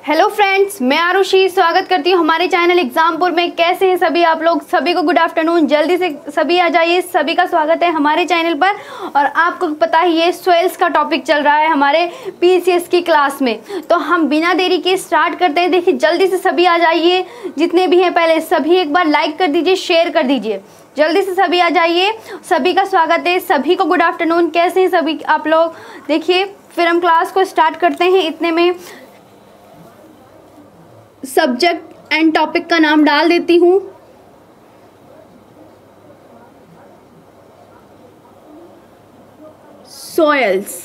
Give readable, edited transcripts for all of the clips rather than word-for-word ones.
Hello friends, मैं आरुषि स्वागत करती हूँ हमारे चैनल एग्जामपुर में। कैसे हैं सभी आप लोग? सभी को गुड आफ्टरनून। जल्दी से सभी आ जाइए, सभी का स्वागत है हमारे चैनल पर। और आपको पता ही है सॉइल्स का टॉपिक चल रहा है हमारे पीसीएस की क्लास में, तो हम बिना देरी के स्टार्ट करते हैं। देखिए जल्दी से सभी आ जाइए, जितने भी हैं पहले सभी एक बार लाइक कर दीजिए, शेयर कर दीजिए। जल्दी से सभी आ जाइए, सभी का स्वागत है, सभी को गुड आफ्टरनून। कैसे हैं सभी आप लोग? देखिए फिर हम क्लास को स्टार्ट करते हैं। इतने में सब्जेक्ट एंड टॉपिक का नाम डाल देती हूँ। सॉइल्स।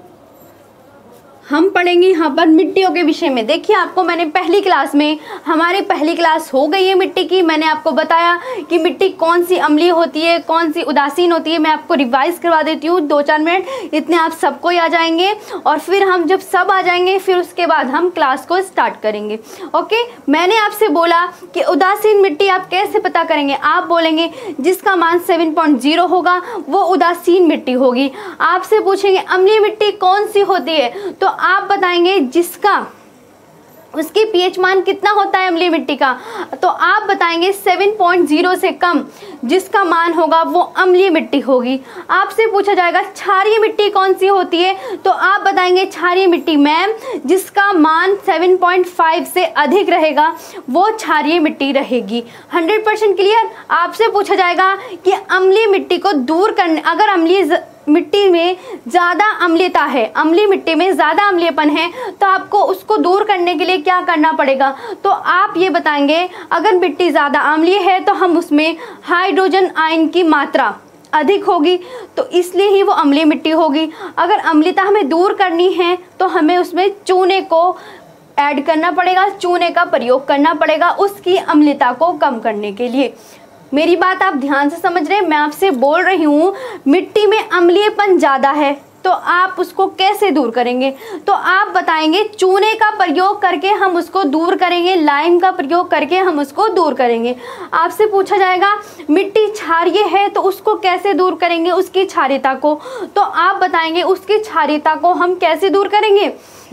हम पढ़ेंगे यहाँ पर मिट्टियों के विषय में। देखिए आपको मैंने पहली क्लास में, हमारी पहली क्लास हो गई है मिट्टी की। मैंने आपको बताया कि मिट्टी कौन सी अम्लीय होती है, कौन सी उदासीन होती है। मैं आपको रिवाइज करवा देती हूँ 2-4 मिनट, इतने आप सबको ही आ जाएंगे। और फिर हम जब सब आ जाएंगे फिर उसके बाद हम क्लास को स्टार्ट करेंगे। ओके, मैंने आपसे बोला कि उदासीन मिट्टी आप कैसे पता करेंगे। आप बोलेंगे जिसका मान 7.0 होगा वो उदासीन मिट्टी होगी। आपसे पूछेंगे अम्लीय मिट्टी कौन सी होती है, तो आप बताएंगे जिसका उसकी पीएच मान कितना होता है अम्लीय मिट्टी का, तो आप बताएंगे 7.0 से कम जिसका मान होगा वो अम्लीय मिट्टी होगी। आपसे पूछा जाएगा क्षारीय मिट्टी कौन सी होती है, तो आप बताएंगे क्षारीय मिट्टी मैम जिसका मान 7.5 से अधिक रहेगा वो क्षारीय मिट्टी रहेगी। 100% क्लियर। आपसे पूछा जाएगा कि अम्लीय मिट्टी को दूर करने, अगर अम्लीय मिट्टी में ज़्यादा अम्लीयता है, अम्लीय मिट्टी में ज़्यादा अम्लीयपन है, तो आपको उसको दूर करने के लिए क्या करना पड़ेगा, तो आप ये बताएंगे अगर मिट्टी ज़्यादा अम्लीय है तो हम उसमें हाइड्रोजन आयन की मात्रा अधिक होगी, तो इसलिए ही वो अम्लीय मिट्टी होगी। अगर अम्लीयता हमें दूर करनी है तो हमें उसमें चूने को ऐड करना पड़ेगा, चूने का प्रयोग करना पड़ेगा उसकी अम्लीयता को कम करने के लिए। मेरी बात आप ध्यान से समझ रहे हैं। मैं आपसे बोल रही हूँ मिट्टी में अम्लीयपन ज़्यादा है तो आप उसको कैसे दूर करेंगे, तो आप बताएंगे चूने का प्रयोग करके हम उसको दूर करेंगे, लाइम का प्रयोग करके हम उसको दूर करेंगे। आपसे पूछा जाएगा मिट्टी क्षारीय है तो उसको कैसे दूर करेंगे, उसकी क्षारीयता को, तो आप बताएंगे उसकी क्षारीयता को हम कैसे दूर करेंगे,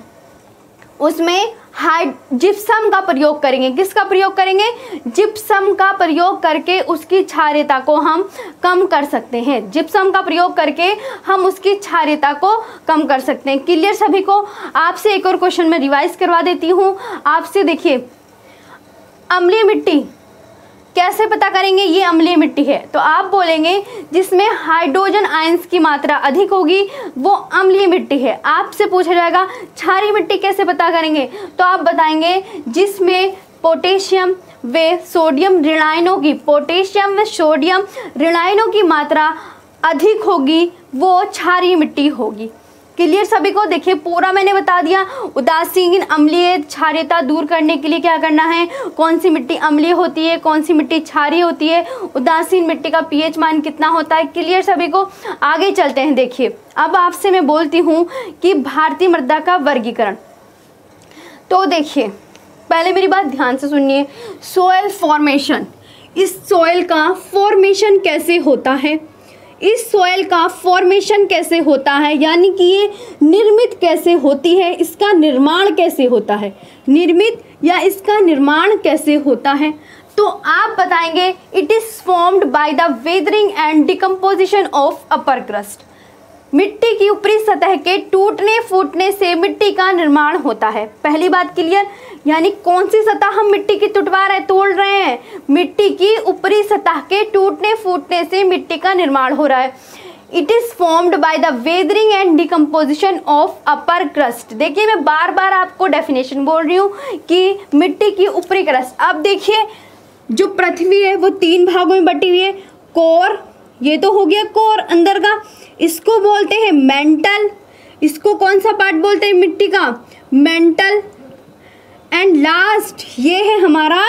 उसमें जिप्सम का प्रयोग करेंगे। किसका प्रयोग करेंगे? जिप्सम का प्रयोग करके उसकी क्षारीयता को हम कम कर सकते हैं। जिप्सम का प्रयोग करके हम उसकी क्षारीयता को कम कर सकते हैं। क्लियर सभी को? आपसे एक और क्वेश्चन मैं रिवाइज करवा देती हूँ आपसे। देखिए अम्लीय मिट्टी कैसे पता करेंगे ये अम्लीय मिट्टी है, तो आप बोलेंगे जिसमें हाइड्रोजन आयंस की मात्रा अधिक होगी वो अम्लीय मिट्टी है। आपसे पूछा जाएगा क्षारीय मिट्टी कैसे पता करेंगे, तो आप बताएंगे जिसमें पोटेशियम व सोडियम ऋणायनों की, पोटेशियम व सोडियम ऋणायनों की मात्रा अधिक होगी वो क्षारीय मिट्टी होगी। क्लियर सभी को? देखिए पूरा मैंने बता दिया। उदासीन अम्लीय क्षारीयता दूर करने के लिए क्या करना है, कौन सी मिट्टी अम्लीय होती है, कौन सी मिट्टी क्षारीय होती है, उदासीन मिट्टी का पीएच मान कितना होता है। क्लियर सभी को? आगे चलते हैं। देखिए अब आपसे मैं बोलती हूँ कि भारतीय मृदा का वर्गीकरण। तो देखिए पहले मेरी बात ध्यान से सुनिए। सोयल फॉर्मेशन, इस सोयल का फॉर्मेशन कैसे होता है, इस सोयल का फॉर्मेशन कैसे होता है, यानी कि ये निर्मित कैसे होती है, इसका निर्माण कैसे होता है, निर्मित या इसका निर्माण कैसे होता है, तो आप बताएंगे it is formed by the weathering and decomposition of upper crust. मिट्टी की ऊपरी सतह के टूटने फूटने से मिट्टी का निर्माण होता है। पहली बात क्लियर, यानी कौन सी सतह हम मिट्टी की तोड़ रहे हैं, मिट्टी की ऊपरी सतह के टूटने फूटने से मिट्टी का निर्माण हो रहा है। It is formed by the weathering and decomposition of upper crust. देखिए मैं बार बार आपको डेफिनेशन बोल रही हूँ कि मिट्टी की ऊपरी क्रस्ट। अब देखिए जो पृथ्वी है वो 3 भागों में बटी हुई है। कोर, ये तो हो गया कोर अंदर का, इसको बोलते हैं मेंटल। इसको कौन सा पार्ट बोलते हैं मिट्टी का? मेंटल। एंड लास्ट ये है हमारा,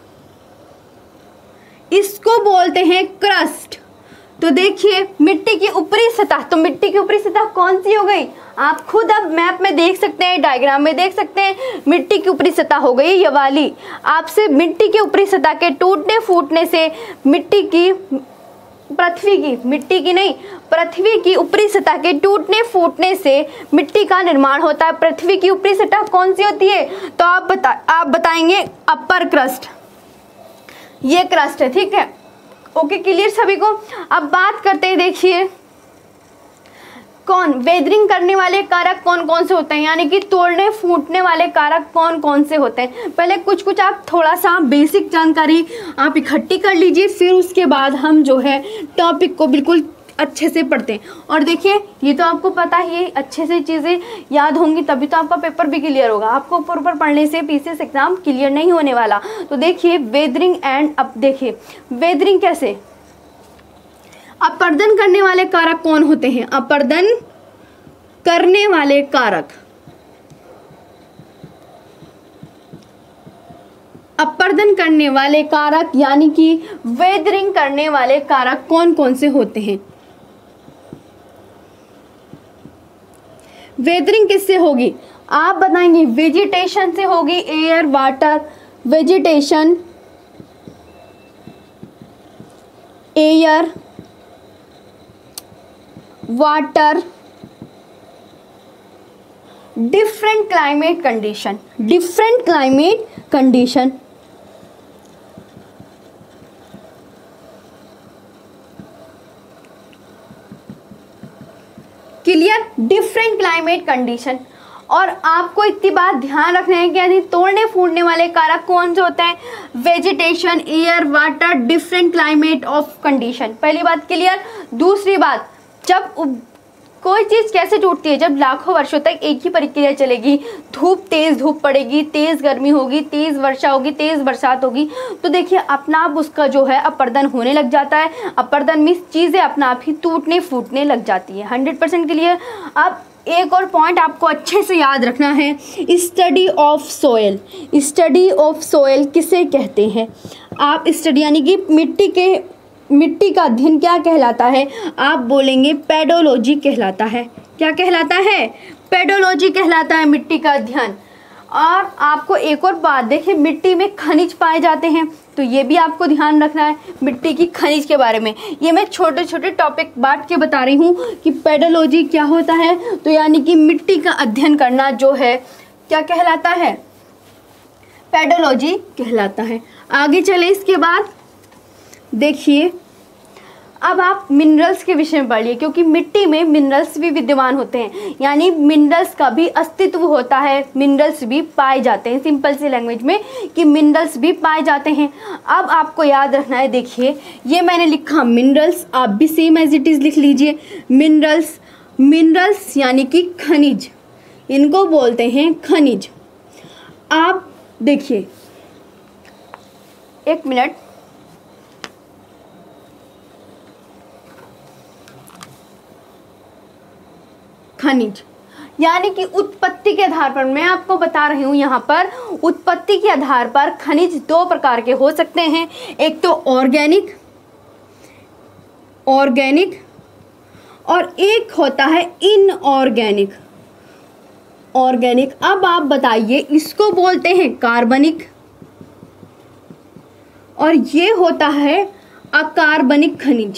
इसको बोलते हैं क्रस्ट। तो देखिए मिट्टी की ऊपरी सतह, तो मिट्टी की ऊपरी सतह कौन सी हो गई, आप खुद अब मैप में देख सकते हैं, डायग्राम में देख सकते हैं। मिट्टी की ऊपरी सतह हो गई ये वाली। आपसे मिट्टी की ऊपरी सतह के टूटने फूटने से मिट्टी की पृथ्वी की, मिट्टी की नहीं, पृथ्वी की ऊपरी सतह के टूटने फूटने से मिट्टी का निर्माण होता है। पृथ्वी की ऊपरी सतह कौन सी होती है? तो आप बताएंगे अपर क्रस्ट, ये क्रस्ट है, ठीक है। ओके, क्लियर सभी को। अब बात करते हैं, देखिए वेदरिंग करने वाले कारक कौन कौन से होते हैं, यानी कि तोड़ने फूटने वाले कारक कौन कौन से होते हैं। पहले कुछ आप थोड़ा सा बेसिक जानकारी आप इकट्ठी कर लीजिए, फिर उसके बाद हम जो है टॉपिक को बिल्कुल अच्छे से पढ़ते हैं। और देखिए ये तो आपको पता ही है, अच्छे से चीज़ें याद होंगी तभी तो आपका पेपर भी क्लियर होगा। आपको ऊपर पढ़ने से पीसीएस एग्जाम क्लियर नहीं होने वाला। तो देखिए वेदरिंग एंड, अब देखिए वेदरिंग कैसे, अपर्दन करने वाले कारक कौन होते हैं? अपर्दन करने वाले कारक, अपर्दन करने वाले कारक यानी कि वेदरिंग करने वाले कारक कौन कौन से होते हैं? वेदरिंग किससे होगी? आप बताएंगे वेजिटेशन से होगी, air water, vegetation, air water, different climate condition, different climate condition, clear, different climate condition. और आपको इतनी बात ध्यान रखना है कि यदि तोड़ने फूटने वाले कारक कौन से होते हैं? Vegetation, air water, different climate of condition. पहली बात क्लियर। दूसरी बात, जब कोई चीज़ कैसे टूटती है? जब लाखों वर्षों तक एक ही प्रक्रिया चलेगी, तेज धूप पड़ेगी, तेज गर्मी होगी, तेज वर्षा होगी, तेज बरसात होगी, तो देखिए अपना आप उसका जो है अपर्दन होने लग जाता है। अपर्दन में चीज़ें अपना आप ही टूटने फूटने लग जाती है। 100% क्लियर। अब एक और पॉइंट आपको अच्छे से याद रखना है, study of soil. Study of soil किसे कहते हैं? आप स्टडी यानी कि मिट्टी का अध्ययन क्या कहलाता है? आप बोलेंगे पेडोलॉजी कहलाता है। क्या कहलाता है? पेडोलॉजी कहलाता है मिट्टी का अध्ययन। और आपको एक और बात, देखिए मिट्टी में खनिज पाए जाते हैं, तो ये भी आपको ध्यान रखना है मिट्टी की खनिज के बारे में। ये मैं छोटे छोटे टॉपिक बांट के बता रही हूँ कि पेडोलॉजी क्या होता है। तो यानी कि मिट्टी का अध्ययन करना जो है क्या कहलाता है? पेडोलॉजी कहलाता है। आगे चले, इसके बाद देखिए अब आप मिनरल्स के विषय में पढ़िए, क्योंकि मिट्टी में मिनरल्स भी विद्यमान होते हैं, यानी मिनरल्स का भी अस्तित्व होता है, मिनरल्स भी पाए जाते हैं। सिंपल सी लैंग्वेज में कि मिनरल्स भी पाए जाते हैं। अब आपको याद रखना है, देखिए ये मैंने लिखा मिनरल्स, आप भी सेम एज इट इज़ लिख लीजिए मिनरल्स। मिनरल्स यानी कि खनिज, इनको बोलते हैं खनिज। आप देखिए एक मिनट, खनिज यानी कि उत्पत्ति के आधार पर, मैं आपको बता रही हूँ यहाँ पर उत्पत्ति के आधार पर खनिज दो प्रकार के हो सकते हैं। एक तो ऑर्गेनिक और एक होता है इनऑर्गेनिक। ऑर्गेनिक, अब आप बताइए, इसको बोलते हैं कार्बनिक और ये होता है अकार्बनिक खनिज।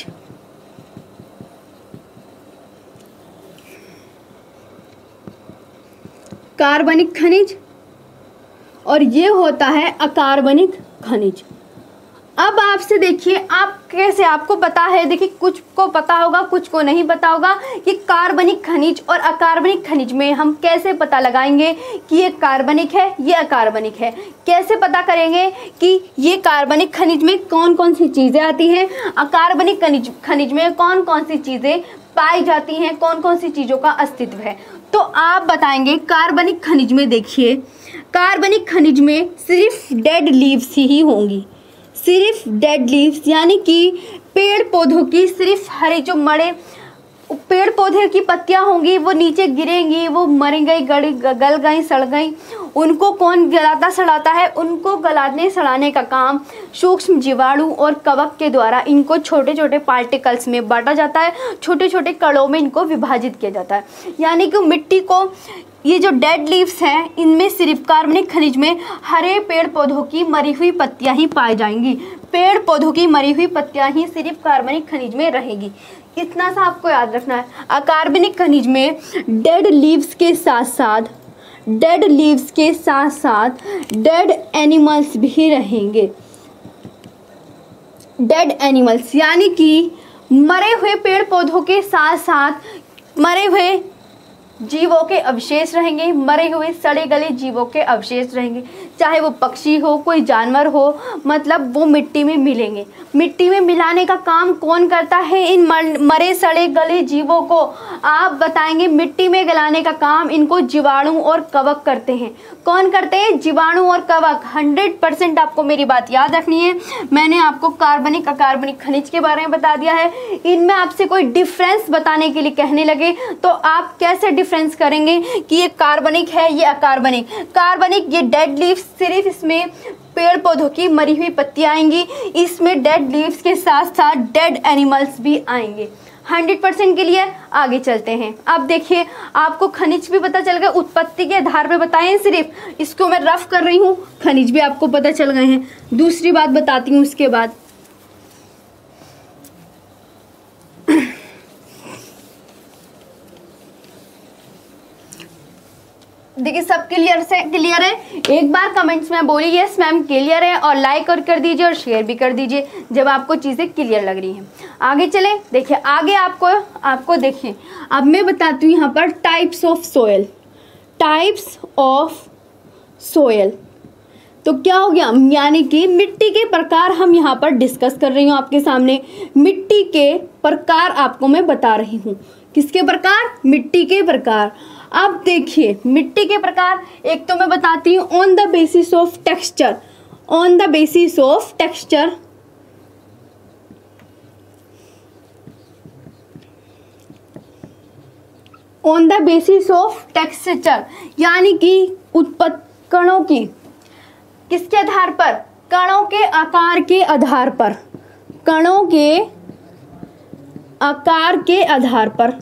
कार्बनिक खनिज और ये होता है अकार्बनिक खनिज। अब आपसे देखिए, आप कैसे, आपको पता है, देखिए कुछ को पता होगा कुछ को नहीं पता होगा कि कार्बनिक खनिज और अकार्बनिक खनिज में हम कैसे पता लगाएंगे कि ये कार्बनिक है ये अकार्बनिक है। कैसे पता करेंगे कि ये कार्बनिक खनिज में कौन कौन सी चीज़ें आती हैं, अकार्बनिक खनिज में कौन कौन सी चीज़ें पाई जाती हैं, कौन कौन सी चीज़ों का अस्तित्व है। तो आप बताएंगे कार्बनिक खनिज में, देखिए कार्बनिक खनिज में सिर्फ डेड लीव्स ही होंगी, सिर्फ डेड लीव्स, यानी कि पेड़ पौधों की सिर्फ हरे जो मरे पेड़ पौधे की पत्तियां होंगी वो नीचे गिरेंगी, वो मर गई, गल गई, सड़ गई। उनको कौन गलाता सड़ाता है? उनको गलाने सड़ाने का काम सूक्ष्म जीवाणु और कवक के द्वारा इनको छोटे छोटे पार्टिकल्स में बांटा जाता है, छोटे छोटे कणों में इनको विभाजित किया जाता है। यानी कि मिट्टी को, ये जो डेड लीव्स हैं इनमें सिर्फ कार्बनिक खनिज में हरे पेड़ पौधों की मरी हुई पत्तियां ही पाई जाएंगी। पेड़ पौधों की मरी हुई पत्तियां ही सिर्फ कार्बनिक खनिज में रहेगी। इतना सा आपको याद रखना है। अकार्बनिक खनिज में डेड लीव्स के साथ साथ डेड एनिमल्स भी रहेंगे। डेड एनिमल्स यानी कि मरे हुए पेड़ पौधों के साथ साथ मरे हुए जीवों के अवशेष रहेंगे, मरे हुए सड़े गले जीवों के अवशेष रहेंगे, चाहे वो पक्षी हो, कोई जानवर हो, मतलब वो मिट्टी में मिलेंगे। मिट्टी में मिलाने का काम कौन करता है इन मरे सड़े गले जीवों को? आप बताएंगे। मिट्टी में गलाने का काम इनको जीवाणु और कवक करते हैं। कौन करते हैं? जीवाणु और कवक। 100% आपको मेरी बात याद रखनी है। मैंने आपको कार्बनिक अकार्बनिक खनिज के बारे में बता दिया है। इनमें आपसे कोई डिफरेंस बताने के लिए कहने लगे तो आप कैसे डिफरेंस करेंगे कि ये कार्बनिक है, ये अकार्बनिक? कार्बनिक ये डेड लीव्स, सिर्फ इसमें पेड़ पौधों की मरी हुई पत्तियां आएंगी। इसमें डेड लीव्स के साथ साथ डेड एनिमल्स भी आएंगे। 100% के लिए आगे चलते हैं। अब देखिए, आपको खनिज भी पता चल गया, उत्पत्ति के आधार पे बताएं सिर्फ, इसको मैं रफ कर रही हूँ। खनिज भी आपको पता चल गए हैं। दूसरी बात बताती हूँ उसके बाद। देखिए, सब क्लियर है? एक बार कमेंट्स में बोलिए यस मैम क्लियर है, और लाइक और कर दीजिए और शेयर भी कर दीजिए जब आपको चीज़ें क्लियर लग रही हैं। आगे चले। देखिए आगे आपको देखिए, अब मैं बताती हूँ यहाँ पर types of soil. Types of soil तो क्या हो गया? यानी कि मिट्टी के प्रकार हम यहाँ पर डिस्कस कर रही हूँ आपके सामने। मिट्टी के प्रकार आपको मैं बता रही हूँ। किसके प्रकार? मिट्टी के प्रकार। अब देखिए, मिट्टी के प्रकार एक तो मैं बताती हूँ on the basis of texture. On the basis of texture, on the basis of texture यानी कि उत्पत्ति कणों की, किसके आधार पर? कणों के आकार के आधार पर। कणों के आकार के आधार पर।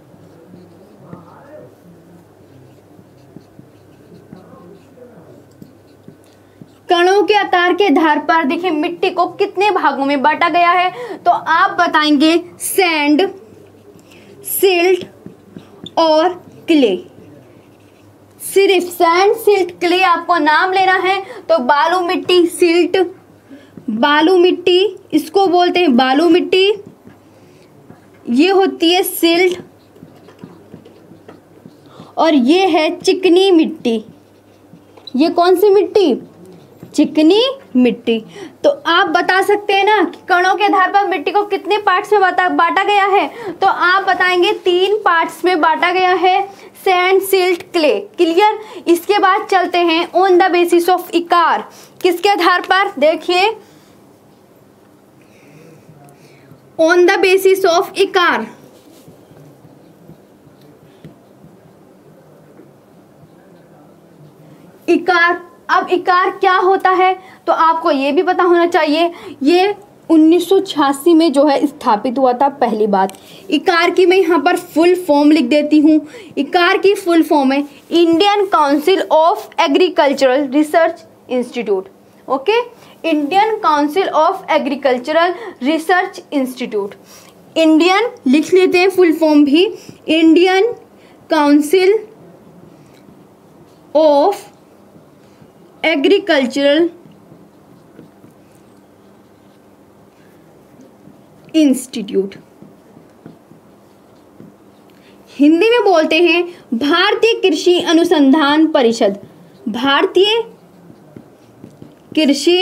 कणों के आकार के आधार पर देखिए मिट्टी को कितने भागों में बांटा गया है, तो आप बताएंगे सैंड, सिल्ट और क्ले। सिर्फ सैंड, सिल्ट, क्ले आपको नाम लेना है। तो बालू मिट्टी, सिल्ट, बालू मिट्टी इसको बोलते हैं बालू मिट्टी, ये होती है सिल्ट, और ये है चिकनी मिट्टी। ये कौन सी मिट्टी? चिकनी मिट्टी। तो आप बता सकते हैं ना कि कणों के आधार पर मिट्टी को कितने पार्ट्स में बांटा गया है, तो आप बताएंगे 3 पार्ट्स में बांटा गया है, सैंड, सिल्ट, क्ले। क्लियर? इसके बाद चलते हैं on the basis of ICAR. किसके आधार पर? देखिए, on the basis of ICAR. ICAR, अब इकार क्या होता है तो आपको ये भी पता होना चाहिए। ये 1986 में जो है स्थापित हुआ था। पहली बात, इकार की मैं यहाँ पर फुल फॉर्म लिख देती हूँ। इकार की फुल फॉर्म है Indian council of agricultural research institute. Okay, Indian council of agricultural research institute. Indian लिख लेते हैं फुल फॉर्म भी, Indian council of agricultural institute. Hindi में बोलते हैं भारतीय कृषि अनुसंधान परिषद। भारतीय कृषि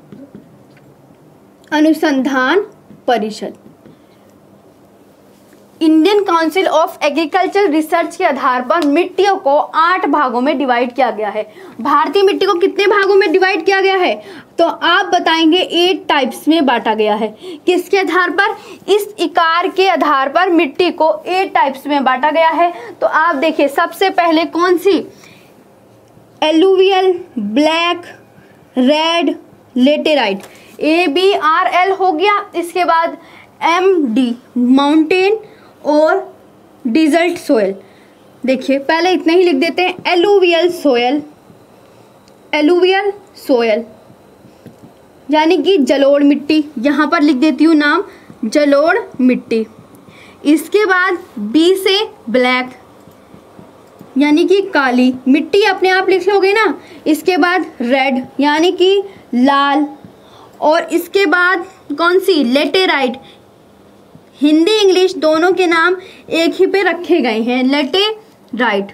अनुसंधान परिषद। Indian council of agriculture research के आधार पर मिट्टियों को 8 भागों में डिवाइड किया गया है। भारतीय मिट्टी को कितने भागों में डिवाइड किया गया है? तो आप बताएंगे 8 टाइप्स में बांटा गया है। किसके आधार पर? इस इकार के आधार पर मिट्टी को 8 टाइप्स में बांटा गया है। तो आप देखिए सबसे पहले कौन सी? Alluvial, black, red, laterite, ABRL हो गया। इसके बाद MD माउंटेन और डिजल्ट सोयल। देखिए पहले इतना ही लिख देते हैं, एलुवियल सोयल, एलुवियल सोयल यानी कि जलोढ़ मिट्टी, यहाँ पर लिख देती हूँ नाम जलोढ़ मिट्टी। इसके बाद B से ब्लैक यानी कि काली मिट्टी, अपने आप लिखोगे ना। इसके बाद रेड यानी कि लाल, और इसके बाद कौन सी? लेटेराइट। हिंदी इंग्लिश दोनों के नाम एक ही पे रखे गए हैं, लेटेराइट।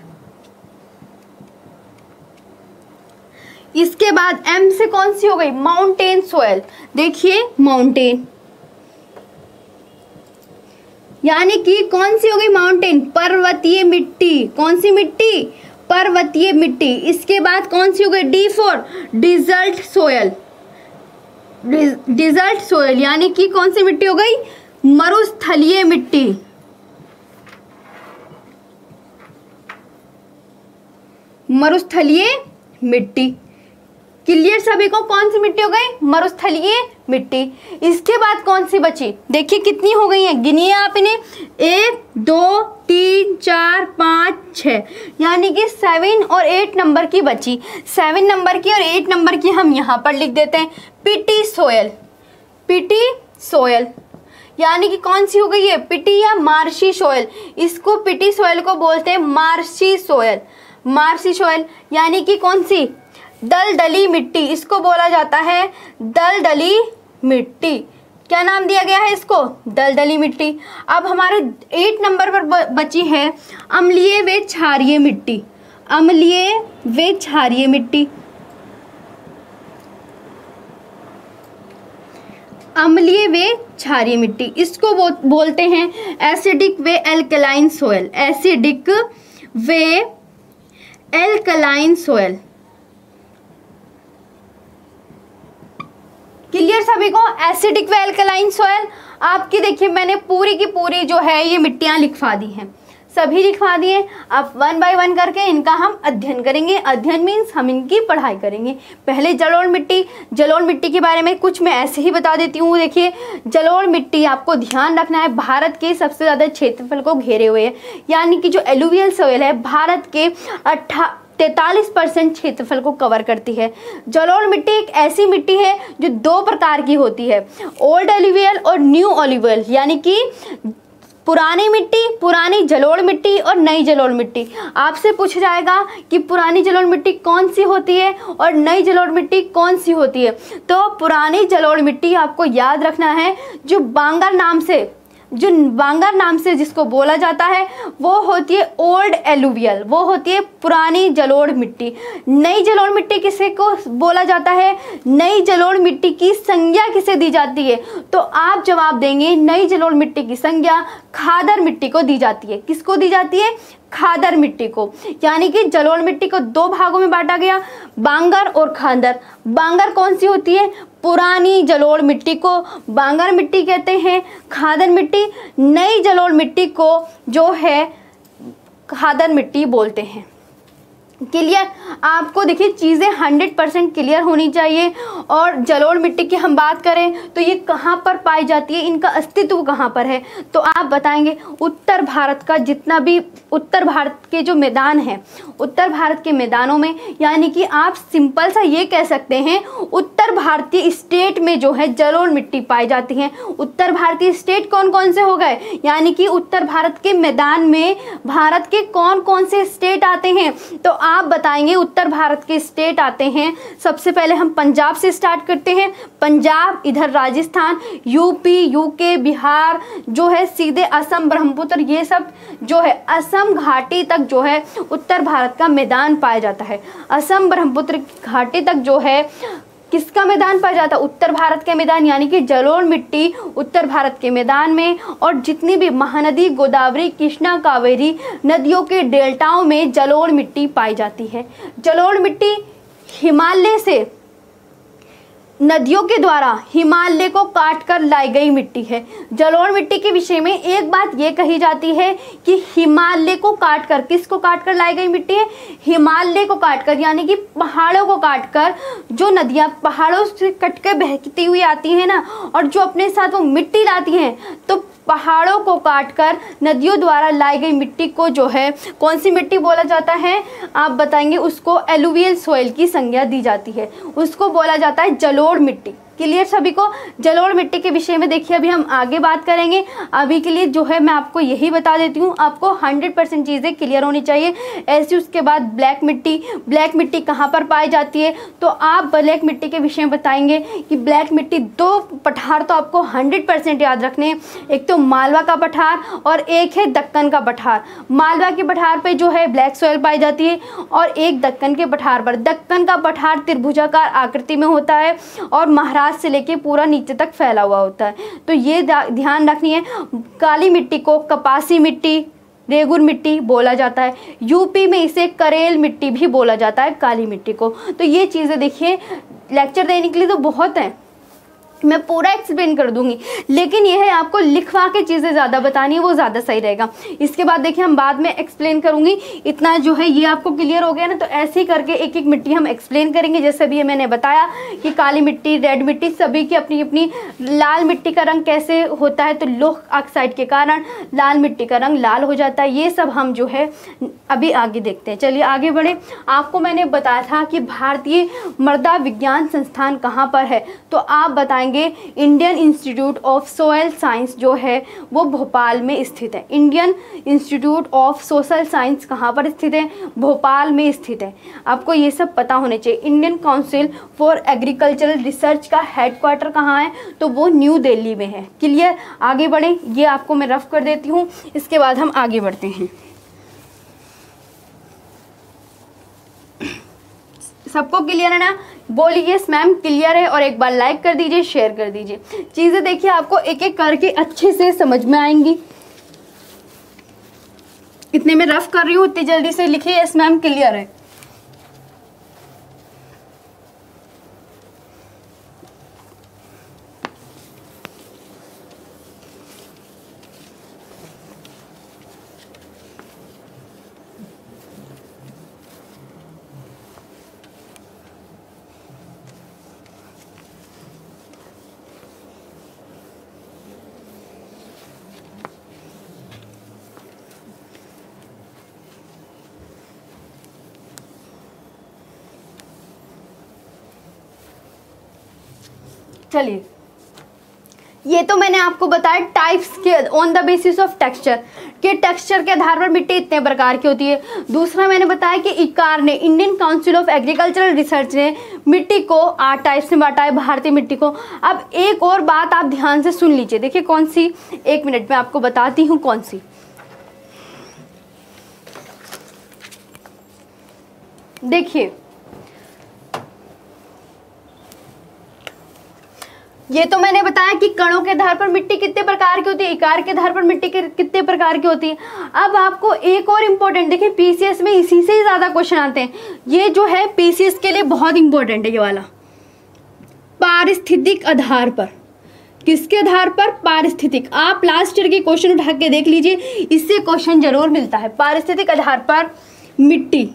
इसके बाद M से कौन सी हो गई? Mountain soil. देखिए माउंटेन यानी कि कौन सी हो गई? माउंटेन, पर्वतीय मिट्टी। कौन सी मिट्टी? पर्वतीय मिट्टी। इसके बाद कौन सी हो गई? D for desert soil, desert soil यानी कि कौन सी मिट्टी हो गई? मरुस्थलीय मिट्टी। मरुस्थलीय मिट्टी। क्लियर सभी को? कौन सी मिट्टी हो गई? मरुस्थलीय मिट्टी। इसके बाद कौन सी बची? देखिए कितनी हो गई है, गिनिए आप इन्हें। 1 2 3 4 5 6 यानी कि 7 और 8 नंबर की बची। 7 नंबर की और 8 नंबर की हम यहाँ पर लिख देते हैं पिटी सोयल। पिटी सोयल यानी कि कौन सी हो गई है? पिटी या मार्शी सोयल। इसको पिटी सोयल को बोलते हैं मार्शी सोयल। मार्शी सोयल यानी कि कौन सी? दलदली मिट्टी। इसको बोला जाता है दलदली मिट्टी। क्या नाम दिया गया है इसको? दलदली मिट्टी। अब हमारे 8 नंबर पर बची है अम्लीय व क्षारीय मिट्टी। अम्लीय व क्षारीय मिट्टी। अम्लीय व क्षारीय मिट्टी इसको बोलते हैं एसिडिक व एल्कलाइन सोयल। एसिडिक व एल्कलाइन सोयल। क्लियर सभी को? एसिडिक व एल्कलाइन सोयल। आपकी देखिए मैंने पूरी की पूरी जो है ये मिट्टियां लिखवा दी हैं, सभी लिखवा दिए। अब 1 बाय 1 करके इनका हम अध्ययन करेंगे। अध्ययन मीन्स हम इनकी पढ़ाई करेंगे। पहले जलोढ़ मिट्टी। जलोढ़ मिट्टी के बारे में कुछ मैं ऐसे ही बता देती हूँ। देखिए जलोढ़ मिट्टी आपको ध्यान रखना है भारत के सबसे ज़्यादा क्षेत्रफल को घेरे हुए है, यानी कि जो एलुवियल सोयल है भारत के 43% क्षेत्रफल को कवर करती है। जलोढ़ मिट्टी एक ऐसी मिट्टी है जो 2 प्रकार की होती है, ओल्ड एलुवियल और न्यू एलुवियल, यानी कि पुरानी मिट्टी, पुरानी जलोढ़ मिट्टी और नई जलोढ़ मिट्टी। आपसे पूछा जाएगा कि पुरानी जलोढ़ मिट्टी कौन सी होती है और नई जलोढ़ मिट्टी कौन सी होती है। तो पुरानी जलोढ़ मिट्टी आपको याद रखना है जो बांगर नाम से जिसको बोला जाता है वो होती है ओल्ड एलुवियल, वो होती है पुरानी जलोढ़ मिट्टी। नई जलोढ़ मिट्टी किसे को बोला जाता है? नई जलोढ़ मिट्टी की संज्ञा किसे दी जाती है? तो आप जवाब देंगे नई जलोढ़ मिट्टी की संज्ञा खादर मिट्टी को दी जाती है। किसको दी जाती है? खादर मिट्टी को। यानी कि जलोढ़ मिट्टी को 2 भागों में बांटा गया, बांगर और खादर। बांगर कौन सी होती है? पुरानी जलोढ़ मिट्टी को बांगर मिट्टी कहते हैं, खादर मिट्टी नई जलोढ़ मिट्टी को जो है खादर मिट्टी बोलते हैं। क्लियर? आपको देखिए चीज़ें 100% क्लियर होनी चाहिए। और जलोढ़ मिट्टी की हम बात करें तो ये कहाँ पर पाई जाती है, इनका अस्तित्व कहाँ पर है? तो आप बताएंगे उत्तर भारत का जितना भी उत्तर भारत के जो मैदान हैं, उत्तर भारत के मैदानों में, यानी कि आप सिंपल सा ये कह सकते हैं उत्तर भारतीय स्टेट में जो है जलोढ़ मिट्टी पाई जाती है। उत्तर भारतीय स्टेट कौन कौन से हो गए? यानी कि उत्तर भारत के मैदान में भारत के कौन कौन से स्टेट आते हैं? तो आप बताएंगे उत्तर भारत के स्टेट आते हैं। सबसे पहले हम पंजाब से स्टार्ट करते हैं। पंजाब, इधर राजस्थान, यूपी, यूके, बिहार, जो है सीधे असम, ब्रह्मपुत्र, ये सब जो है असम घाटी तक जो है उत्तर भारत का मैदान पाया जाता है। असम ब्रह्मपुत्र घाटी तक जो है किसका मैदान पाया जाता है? उत्तर भारत के मैदान, यानी कि जलोढ़ मिट्टी उत्तर भारत के मैदान में। और जितनी भी महानदी गोदावरी, कृष्णा, कावेरी नदियों के डेल्टाओं में जलोढ़ मिट्टी पाई जाती है। जलोढ़ मिट्टी हिमालय से, नदियों के द्वारा हिमालय को काट कर लाई गई मिट्टी है। जलोढ़ मिट्टी के विषय में एक बात ये कही जाती है कि हिमालय को काट कर, किसको काट कर लाई गई मिट्टी है? हिमालय को काट कर, यानी कि पहाड़ों को काट कर। जो नदियाँ पहाड़ों से कट कर बहती हुई आती हैं ना, और जो अपने साथ वो मिट्टी लाती हैं, तो पहाड़ों को काटकर नदियों द्वारा लाई गई मिट्टी को जो है कौन सी मिट्टी बोला जाता है? आप बताएंगे। उसको एलुवियल सॉइल की संज्ञा दी जाती है, उसको बोला जाता है जलोढ़ मिट्टी। क्लियर सभी को? जलोढ़ मिट्टी के विषय में देखिए अभी हम आगे बात करेंगे। अभी के लिए जो है मैं आपको यही बता देती हूँ, आपको 100% चीज़ें क्लियर होनी चाहिए। ऐसी उसके बाद ब्लैक मिट्टी, ब्लैक मिट्टी कहाँ पर पाई जाती है? तो आप ब्लैक मिट्टी के विषय में बताएंगे कि ब्लैक मिट्टी, दो पठार तो आपको 100% याद रखने हैं। एक तो मालवा का पठार और एक है दक्कन का पठार। मालवा के पठार पर जो है ब्लैक सॉइल पाई जाती है, और एक दक्कन के पठार पर। दक्कन का पठार त्रिभुजाकार आकृति में होता है और महाराष्ट्र से लेके पूरा नीचे तक फैला हुआ होता है। तो ये ध्यान रखनी है। काली मिट्टी को कपासी मिट्टी, रेगुर मिट्टी बोला जाता है। यूपी में इसे करेल मिट्टी भी बोला जाता है, काली मिट्टी को। तो ये चीज़ें देखिए, लेक्चर देने के लिए तो बहुत है, मैं पूरा एक्सप्लेन कर दूंगी, लेकिन यह है आपको लिखवा के चीज़ें ज़्यादा बतानी है, वो ज़्यादा सही रहेगा। इसके बाद देखिए हम बाद में एक्सप्लेन करूंगी। इतना जो है ये आपको क्लियर हो गया ना, तो ऐसे ही करके एक एक मिट्टी हम एक्सप्लेन करेंगे। जैसे अभी मैंने बताया कि काली मिट्टी, रेड मिट्टी, सभी की अपनी अपनी। लाल मिट्टी का रंग कैसे होता है? तो लौह ऑक्साइड के कारण लाल मिट्टी का रंग लाल हो जाता है। ये सब हम जो है अभी आगे देखते हैं। चलिए आगे बढ़े। आपको मैंने बताया था कि भारतीय मृदा विज्ञान संस्थान कहाँ पर है, तो आप बताएंगे Indian institute of soil science जो है वो भोपाल में स्थित है। Indian institute of social science कहाँ पर स्थित है? भोपाल में स्थित है। आपको ये सब पता होने चाहिए। Indian council for agricultural research का हेडक्वार्टर कहाँ है? तो वो न्यू दिल्ली में है। क्लियर? आगे बढ़े। ये आपको मैं रफ कर देती हूँ, इसके बाद हम आगे बढ़ते हैं। सबको क्लियर है ना? बोलिए यस मैम क्लियर है, और एक बार लाइक कर दीजिए, शेयर कर दीजिए। चीज़ें देखिए आपको एक एक करके अच्छे से समझ में आएंगी। इतने में रफ कर रही हूँ, इतनी जल्दी से लिखिए यस मैम क्लियर है। चलिए, ये तो मैंने आपको बताया टाइप्स के on the basis of texture, कि टेक्सचर के आधार पर मिट्टी इतने प्रकार की होती है। दूसरा मैंने बताया कि इकार ने, Indian council of agricultural research ने मिट्टी को 8 टाइप्स में बांटा है, भारतीय मिट्टी को। अब एक और बात आप ध्यान से सुन लीजिए। देखिए कौन सी, 1 मिनट में आपको बताती हूँ कौन सी। देखिए ये तो मैंने बताया कि कणों के आधार पर मिट्टी कितने प्रकार की होती है, इकार के आधार पर मिट्टी कितने प्रकार की होती है। अब आपको एक और इम्पोर्टेंट, देखिए पीसीएस में इसी से ही ज़्यादा क्वेश्चन आते हैं। ये जो है पीसीएस के लिए बहुत इंपॉर्टेंट है ये वाला। पारिस्थितिक आधार पर, किसके आधार पर? पारिस्थितिक। आप लास्ट ईयर के क्वेश्चन उठा के देख लीजिए, इससे क्वेश्चन जरूर मिलता है। पारिस्थितिक आधार पर मिट्टी,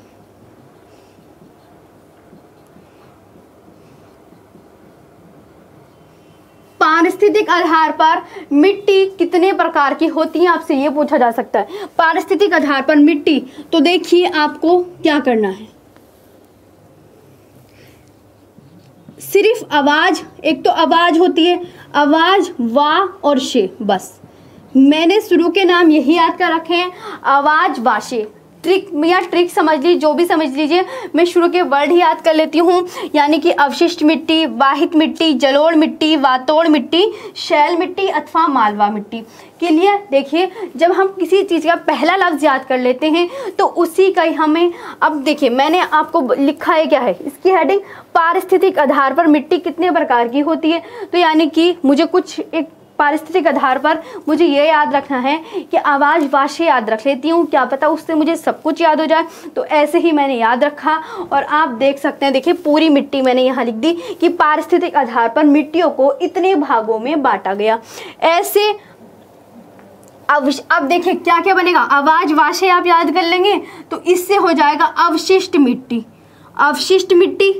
पारिस्थितिक आधार पर मिट्टी कितने प्रकार की होती है, आपसे ये पूछा जा सकता है। पारिस्थितिक आधार पर मिट्टी, तो देखिए आपको क्या करना है। सिर्फ आवाज, एक तो आवाज होती है, आवाज, वा और शे, बस मैंने शुरू के नाम यही याद कर रखे हैं, आवाज, वाशे। ट्रिक या ट्रिक समझ लीजिए, जो भी समझ लीजिए, मैं शुरू के वर्ड ही याद कर लेती हूँ। यानी कि अवशिष्ट मिट्टी, वाहित मिट्टी, जलोढ़ मिट्टी, वातोड़ मिट्टी, शैल मिट्टी अथवा मालवा मिट्टी। क्लियर? देखिए, जब हम किसी चीज़ का पहला लफ्ज़ याद कर लेते हैं तो उसी का ही हमें, अब देखिए मैंने आपको लिखा है क्या है इसकी हेडिंग, पारिस्थितिक आधार पर मिट्टी कितने प्रकार की होती है। तो यानी कि मुझे कुछ एक पारिस्थितिक आधार पर मुझे ये याद रखना है कि आवाज़ वाशे याद रख लेती हूँ, क्या पता उससे मुझे सब कुछ याद हो जाए। तो ऐसे ही मैंने याद रखा और आप देख सकते हैं, देखिए पूरी मिट्टी मैंने यहाँ लिख दी कि पारिस्थितिक आधार पर मिट्टियों को इतने भागों में बांटा गया। ऐसे अब देखिए क्या क्या बनेगा, आवाज़ वाशे आप याद कर लेंगे तो इससे हो जाएगा अवशिष्ट मिट्टी। अवशिष्ट मिट्टी,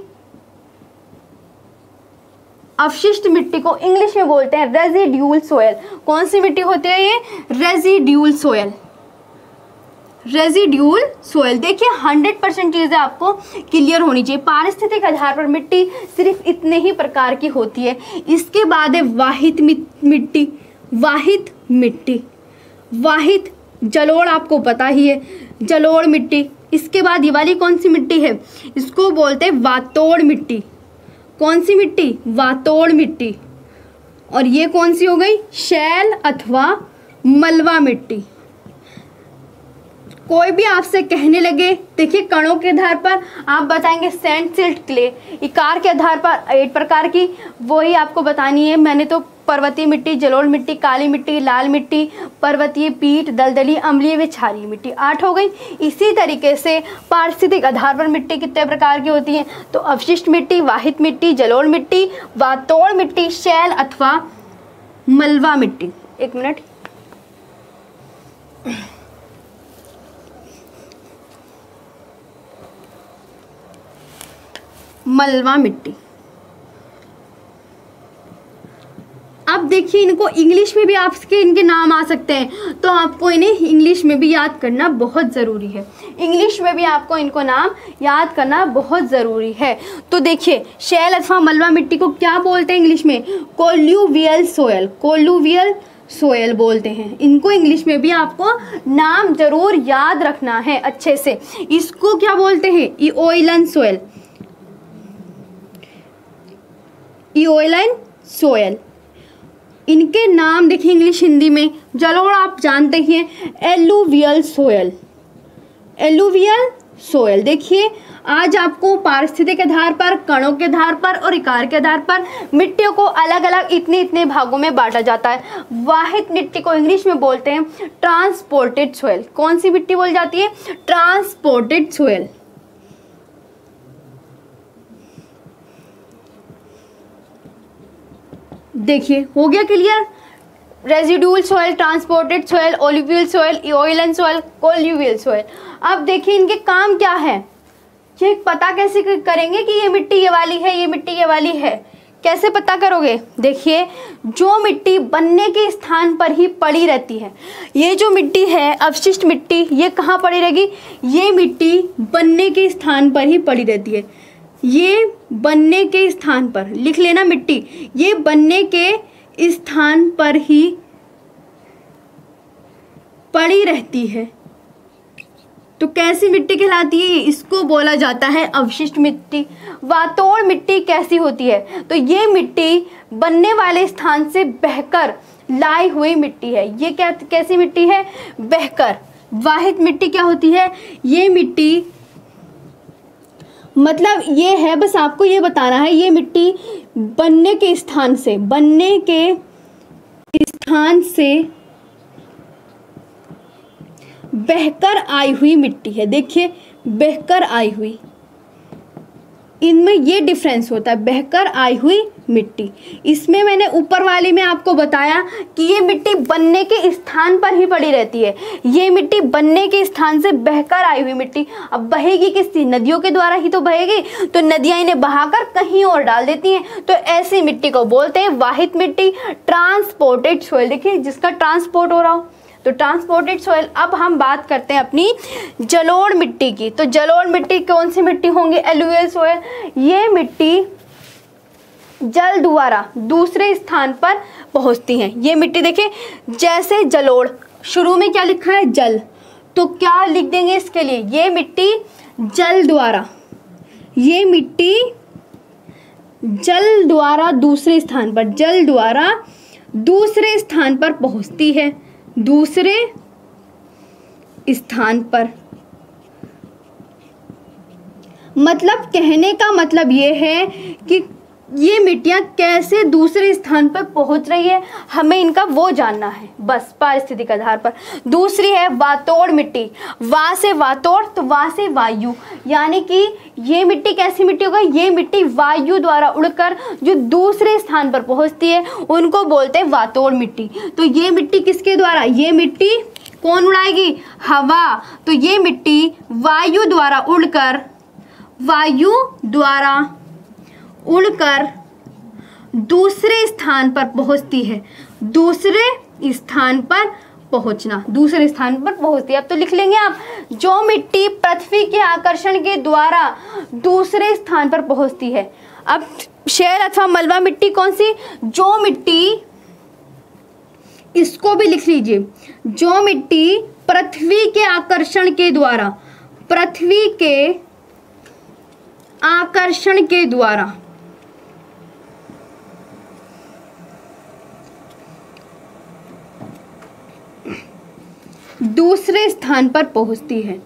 अवशिष्ट मिट्टी को इंग्लिश में बोलते हैं रेजिड्यूल सोयल। कौन सी मिट्टी होती है ये? Residual soil. Residual soil. देखिए 100% चीज़ें आपको क्लियर होनी चाहिए। पारिस्थितिक आधार पर मिट्टी सिर्फ इतने ही प्रकार की होती है। इसके बाद है वाहित मिट्टी। वाहित मिट्टी, वाहित जलोढ़ आपको पता ही है, जलोढ़ मिट्टी। इसके बाद ये वाली कौन सी मिट्टी है? इसको बोलते हैं वातोड़ मिट्टी। कौन सी मिट्टी? वातोड़ मिट्टी। और ये कौन सी हो गई? शैल अथवा मलवा मिट्टी। कोई भी आपसे कहने लगे, देखिए कणों के आधार पर आप बताएंगे सैंड सिल्ट क्ले, इकार के आधार पर 8 प्रकार की, वही आपको बतानी है। मैंने तो पर्वतीय मिट्टी, जलोढ़ मिट्टी, काली मिट्टी, लाल मिट्टी, पर्वतीय पीठ, दलदली, अम्लीय व क्षारीय मिट्टी 8 हो गई। इसी तरीके से पारिस्थितिक आधार पर मिट्टी कितने प्रकार की होती है? तो अवशिष्ट मिट्टी, वाहित मिट्टी, जलोढ़ मिट्टी, वातोड़ मिट्टी, शैल अथवा मलवा मिट्टी। एक मिनट, मलवा मिट्टी। अब देखिए इनको इंग्लिश में भी आपके इनके नाम आ सकते हैं, तो आपको इन्हें इंग्लिश में भी याद करना बहुत ज़रूरी है। इंग्लिश में भी आपको इनको नाम याद करना बहुत ज़रूरी है। तो देखिए शैल अथवा मलवा मिट्टी को क्या बोलते हैं इंग्लिश में? कोल्यूवियल सोयल। कोल्यूवियल सोयल बोलते हैं इनको। इंग्लिश में भी आपको नाम जरूर याद रखना है अच्छे से। इसको क्या बोलते हैं? Aeolian soil. Aeolian soil. इनके नाम देखिए इंग्लिश हिंदी में, जलोढ़ आप जानते ही हैं, एलुवियल सोयल। Alluvial soil. देखिए आज आपको पारिस्थितिक आधार पर, कणों के आधार पर और इकार के आधार पर मिट्टियों को अलग अलग इतने भागों में बांटा जाता है। वाहित मिट्टी को इंग्लिश में बोलते हैं ट्रांसपोर्टेड सोयल। कौन सी मिट्टी बोल जाती है? Transported soil. देखिए हो गया clear? Residual soil, transported soil, alluvial soil, aeolian soil, colluvial soil. अब देखिए इनके काम क्या है, ये पता कैसे करेंगे कि ये मिट्टी ये वाली है, ये मिट्टी ये वाली है? कैसे पता करोगे? देखिए जो मिट्टी बनने के स्थान पर ही पड़ी रहती है, ये जो मिट्टी है अवशिष्ट मिट्टी, ये कहाँ पड़ी रहेगी? ये मिट्टी बनने के स्थान पर ही पड़ी रहती है। ये बनने के स्थान पर लिख लेना, मिट्टी ये बनने के स्थान पर ही पड़ी रहती है। तो कैसी मिट्टी कहलाती है? इसको बोला जाता है अवशिष्ट मिट्टी। वातोड़ मिट्टी कैसी होती है? तो ये मिट्टी बनने वाले स्थान से बहकर लाई हुई मिट्टी है। ये क्या कैसी मिट्टी है? बहकर। वाहित मिट्टी क्या होती है? ये मिट्टी मतलब ये है, बस आपको ये बताना है, ये मिट्टी बनने के स्थान से, बनने के स्थान से बहकर आई हुई मिट्टी है। देखिए बहकर आई हुई, इनमें ये डिफरेंस होता है, बहकर आई हुई मिट्टी। इसमें मैंने ऊपर वाली में आपको बताया कि ये मिट्टी बनने के स्थान पर ही पड़ी रहती है। ये मिट्टी बनने के स्थान से बहकर आई हुई मिट्टी। अब बहेगी किससे? नदियों के द्वारा ही तो बहेगी, तो नदियां इन्हें बहाकर कहीं और डाल देती हैं। तो ऐसी मिट्टी को बोलते हैं वाहित मिट्टी, ट्रांसपोर्टेड सोइल। देखिए जिसका ट्रांसपोर्ट हो रहा हो, तो ट्रांसपोर्टेड सोइल। अब हम बात करते हैं अपनी जलोढ़ मिट्टी की। तो जलोढ़ मिट्टी कौन सी मिट्टी होंगी? Alluvial soil. ये मिट्टी जल द्वारा दूसरे स्थान पर पहुंचती हैं। ये मिट्टी देखिए जैसे जलोढ़, शुरू में क्या लिखा है? जल, तो क्या लिख देंगे इसके लिए, ये मिट्टी जल द्वारा, ये मिट्टी जल द्वारा दूसरे स्थान पर, जल द्वारा दूसरे स्थान पर पहुंचती है, दूसरे स्थान पर। मतलब कहने का मतलब ये है कि ये मिट्टियाँ कैसे दूसरे स्थान पर पहुंच रही है, हमें इनका वो जानना है बस पारिस्थितिक आधार पर। दूसरी है वातोड़ मिट्टी, वा से वातोड़ तो वा से वायु, यानी कि ये मिट्टी कैसी मिट्टी होगा, ये मिट्टी वायु द्वारा उड़कर जो दूसरे स्थान पर पहुंचती है उनको बोलते हैं वातोड़ मिट्टी। तो ये मिट्टी किसके द्वारा, ये मिट्टी कौन उड़ाएगी, हवा। तो ये मिट्टी वायु द्वारा उड़कर, वायु द्वारा उड़कर दूसरे स्थान पर पहुंचती है, दूसरे स्थान पर पहुंचना, दूसरे स्थान पर पहुंचती है। अब तो लिख लेंगे आप, जो मिट्टी पृथ्वी के आकर्षण के द्वारा दूसरे स्थान पर पहुंचती है। अब शैल अथवा मलबा मिट्टी कौन सी, जो मिट्टी, इसको भी लिख लीजिए, जो मिट्टी पृथ्वी के आकर्षण के द्वारा, पृथ्वी के आकर्षण के द्वारा दूसरे स्थान पर पहुंचती है।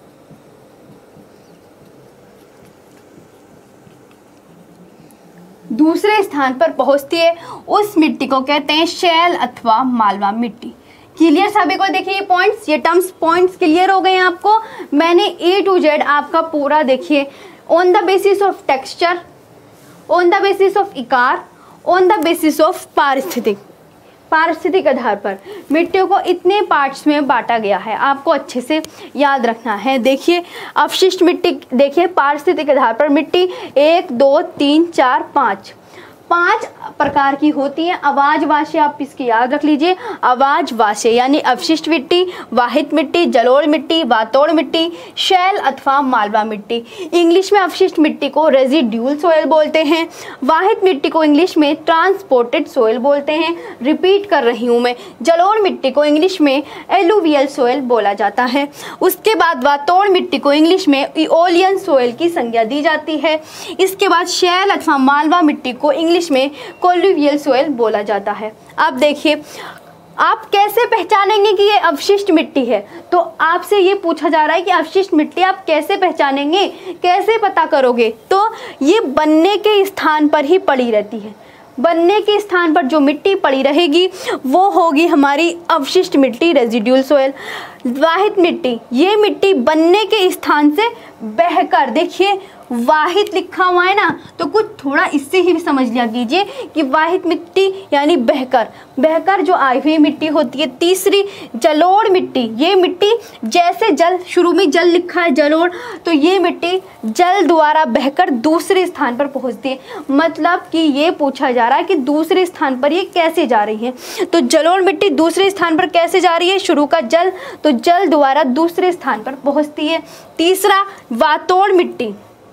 दूसरे स्थान पर पहुंचती है उस मिट्टी को कहते हैं शैल अथवा मालवा मिट्टी। क्लियर सभी को, देखिए ये पॉइंट्स, ये टर्म्स पॉइंट्स क्लियर हो गए हैं आपको। मैंने A to Z आपका पूरा देखिए, on the basis of texture, on the basis of ICAR, on the basis of पारिस्थितिक आधार पर मिट्टियों को इतने पार्ट्स में बांटा गया है, आपको अच्छे से याद रखना है। देखिए अवशिष्ट मिट्टी, देखिए पारिस्थितिक आधार पर मिट्टी 1 2 3 4 5 प्रकार की होती हैं। आवाज वाष्य आप इसकी याद रख लीजिए, आवाज वाष्य यानी अवशिष्ट मिट्टी, वाहित मिट्टी, जलोढ़ मिट्टी, वातोड़ मिट्टी, शैल अथवा मालवा मिट्टी। इंग्लिश में अवशिष्ट मिट्टी को रेजिड्यूल सोयल बोलते हैं, वाहित मिट्टी को इंग्लिश में ट्रांसपोर्टेड सोयल बोलते हैं। रिपीट कर रही हूँ मैं, जलोढ़ मिट्टी को इंग्लिश में एलुवियल सोयल बोला जाता है। उसके बाद वातोड़ मिट्टी को इंग्लिश में इओलियन सोयल की संज्ञा दी जाती है। इसके बाद शैल अथवा मालवा मिट्टी को इंग्लिश में कोलुवियल सोयल बोला जाता है। अब देखिए आप कैसे पहचानेंगे कि ये अवशिष्ट मिट्टी है, तो आपसे ये पूछा जा रहा है कि अवशिष्ट मिट्टी आप कैसे पहचानेंगे, कैसे पता करोगे, तो ये बनने के स्थान पर ही पड़ी रहती है। बनने के स्थान पर जो मिट्टी पड़ी रहेगी वो होगी हमारी अवशिष्ट मिट्टी, रेजिड्यूल सोयल। वाहित मिट्टी, ये मिट्टी बनने के स्थान से बहकर, देखिए वाहित लिखा हुआ है ना, तो कुछ थोड़ा इससे ही भी समझ लिया कीजिए कि वाहित मिट्टी यानी बहकर जो आई हुई मिट्टी होती है। तीसरी जलोढ़ मिट्टी, ये मिट्टी जैसे जल, शुरू में जल लिखा है जलोढ़, तो ये मिट्टी जल द्वारा बहकर दूसरे स्थान पर पहुंचती है। मतलब कि ये पूछा जा रहा है कि दूसरे स्थान पर ये कैसे जा रही है। तो जलोढ़ मिट्टी दूसरे स्थान पर कैसे जा रही है, शुरू का जल, तो जल द्वारा दूसरे स्थान पर पहुंचती है। तीसरा वातोड़ मिट्टी,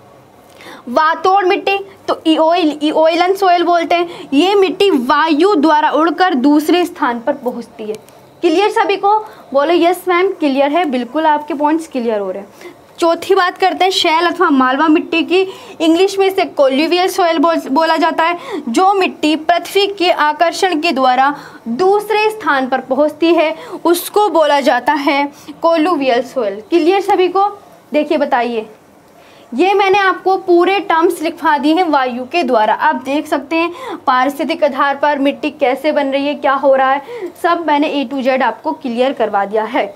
वातोड़ मिट्टी तो इओइलन सोयल बोलते हैं। ये मिट्टी वायु द्वारा उड़कर दूसरे स्थान पर पहुंचती है। क्लियर सभी को, बोलो यस मैम क्लियर है, बिल्कुल आपके पॉइंट्स क्लियर हो रहे हैं। चौथी बात करते हैं शैल अथवा मालवा मिट्टी की। इंग्लिश में इसे कोलुवियल सोयल बोला जाता है। जो मिट्टी पृथ्वी के आकर्षण के द्वारा दूसरे स्थान पर पहुंचती है उसको बोला जाता है कोलुवियल सोयल। क्लियर सभी को, देखिए बताइए, ये मैंने आपको पूरे टर्म्स लिखवा दिए हैं वायु के द्वारा। आप देख सकते हैं पारिस्थितिक आधार पर मिट्टी कैसे बन रही है, क्या हो रहा है, सब मैंने A to Z आपको क्लियर करवा दिया है।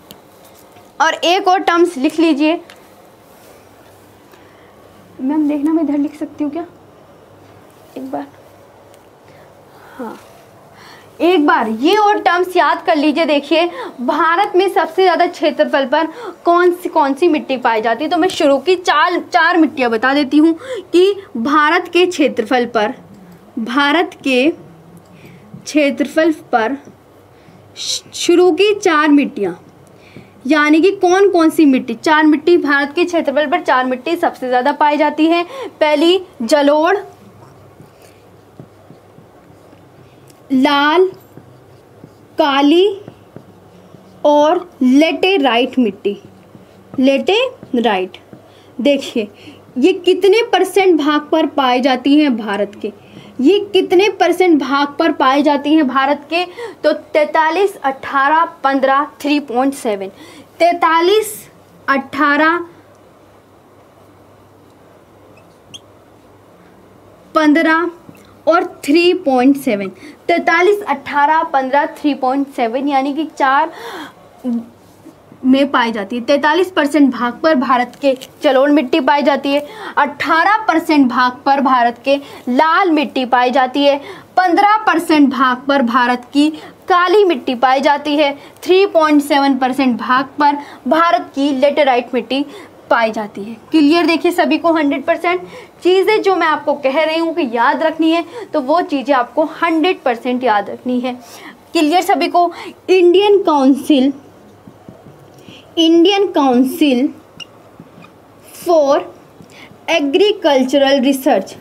और एक और टर्म्स लिख लीजिए मैम, देखना मैं इधर लिख सकती हूँ क्या एक बार, हाँ एक बार ये और टर्म्स याद कर लीजिए। देखिए भारत में सबसे ज़्यादा क्षेत्रफल पर कौन सी मिट्टी पाई जाती है, तो मैं शुरू की चार मिट्टियाँ बता देती हूँ कि भारत के क्षेत्रफल पर शुरू की 4 मिट्टियाँ, यानी कि कौन सी मिट्टी, 4 मिट्टी भारत के क्षेत्रफल पर 4 मिट्टी सबसे ज़्यादा पाई जाती है। पहली जलोढ़, लाल, काली और लेटेराइट मिट्टी। लेटेराइट देखिए ये कितने परसेंट भाग पर पाई जाती हैं भारत के, ये कितने परसेंट भाग पर पाई जाती हैं भारत के, तो 43, 18, 15, 3.7। 43, 18, 15 और 3.7। 43, 18, 15, 3.7 यानी कि 4 में पाई जाती है। 43% भाग पर भारत के जलोढ़ मिट्टी पाई जाती है। 18% भाग पर भारत के लाल मिट्टी पाई जाती है। 15% भाग पर भारत की काली मिट्टी पाई जाती है। 3.7% भाग पर भारत की लेटेराइट मिट्टी पाई जाती है। क्लियर देखिए सभी को 100%। चीज़ें जो मैं आपको कह रही हूँ कि याद रखनी है तो वो चीज़ें आपको 100% याद रखनी है। क्लियर सभी को। Indian council for agricultural research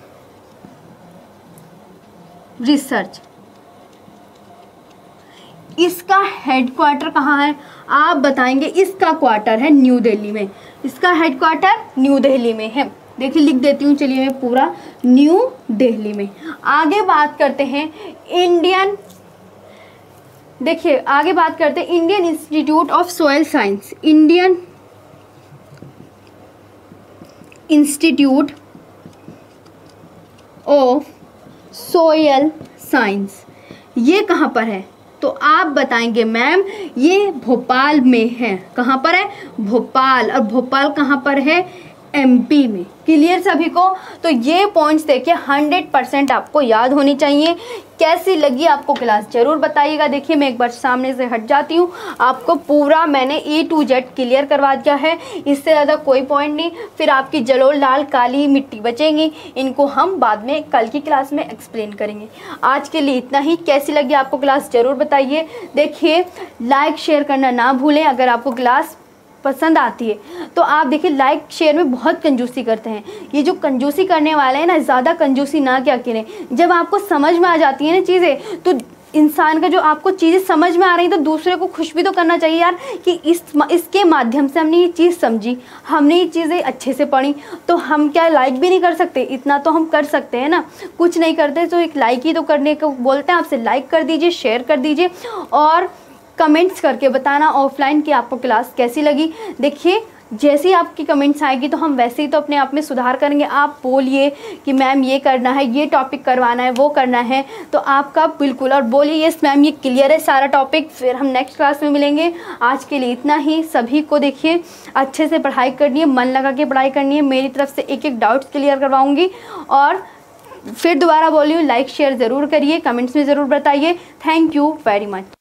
इसका हेडक्वार्टर कहाँ है आप बताएंगे। इसका क्वार्टर है न्यू दिल्ली में। इसका हेडक्वार्टर न्यू दिल्ली में है। देखिए लिख देती हूँ चलिए मैं पूरा, न्यू दिल्ली में। आगे बात करते हैं Indian institute of soil science. Indian institute of soil science ये कहाँ पर है तो आप बताएंगे मैम ये भोपाल में है। कहाँ पर है भोपाल, और भोपाल कहाँ पर है एमपी में। क्लियर सभी को। तो ये पॉइंट्स देखिए 100% आपको याद होनी चाहिए। कैसी लगी आपको क्लास ज़रूर बताइएगा। देखिए मैं एक बार सामने से हट जाती हूँ, आपको पूरा मैंने A to Z क्लियर करवा दिया है। इससे ज़्यादा कोई पॉइंट नहीं। फिर आपकी जलोढ़ लाल काली मिट्टी बचेंगी, इनको हम बाद में कल की क्लास में एक्सप्लेन करेंगे। आज के लिए इतना ही। कैसी लगी आपको क्लास ज़रूर बताइए। देखिए लाइक शेयर करना ना भूलें। अगर आपको क्लास पसंद आती है तो आप देखिए लाइक शेयर में बहुत कंजूसी करते हैं। ये जो कंजूसी करने वाले हैं ना, ज़्यादा कंजूसी ना क्या करें। जब आपको समझ में आ जाती है ना चीज़ें, तो इंसान का जो आपको चीज़ें समझ में आ रही हैं तो दूसरे को खुश भी तो करना चाहिए यार कि इसके माध्यम से हमने ये चीज़ समझी, हमने ये चीज़ें अच्छे से पढ़ी, तो हम क्या लाइक भी नहीं कर सकते। इतना तो हम कर सकते हैं ना। कुछ नहीं करते तो एक लाइक ही तो करने को बोलते हैं आपसे। लाइक कर दीजिए, शेयर कर दीजिए और कमेंट्स करके बताना ऑफलाइन कि आपको क्लास कैसी लगी। देखिए जैसे ही आपकी कमेंट्स आएगी तो हम वैसे ही तो अपने आप में सुधार करेंगे। आप बोलिए कि मैम ये करना है, ये टॉपिक करवाना है, वो करना है, तो आपका बिल्कुल, और बोलिए यस मैम ये क्लियर है सारा टॉपिक। फिर हम नेक्स्ट क्लास में मिलेंगे। आज के लिए इतना ही। सभी को देखिए अच्छे से पढ़ाई करनी है, मन लगा के पढ़ाई करनी है। मेरी तरफ से एक एक डाउट्स क्लियर करवाऊँगी। और फिर दोबारा बोलिए लाइक शेयर ज़रूर करिए, कमेंट्स में ज़रूर बताइए। Thank you very much.